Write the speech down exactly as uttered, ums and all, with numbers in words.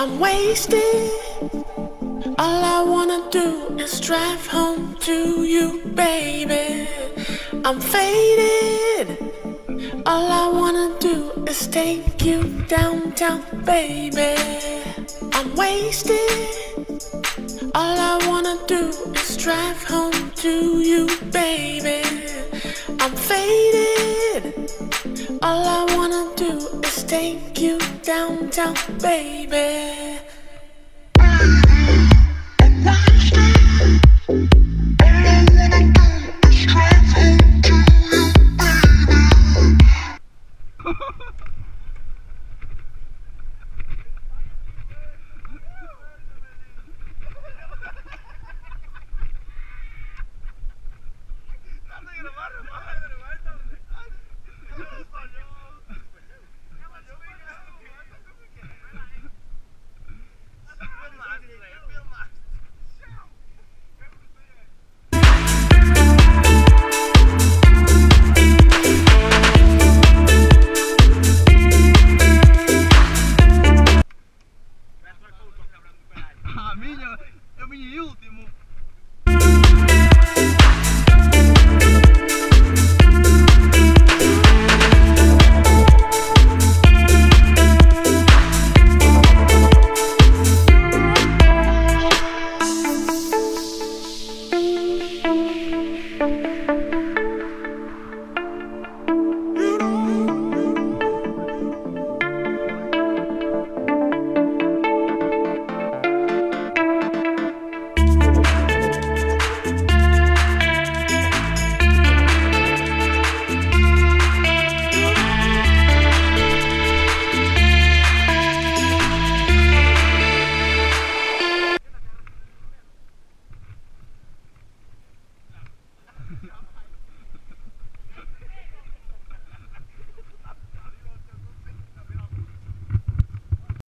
I'm wasted. All I wanna do is drive home to you, baby. I'm faded. All I wanna do is take you downtown, baby. I'm wasted. All I wanna do is drive home to you, baby. I'm faded. All I wanna do is take you downtown, baby.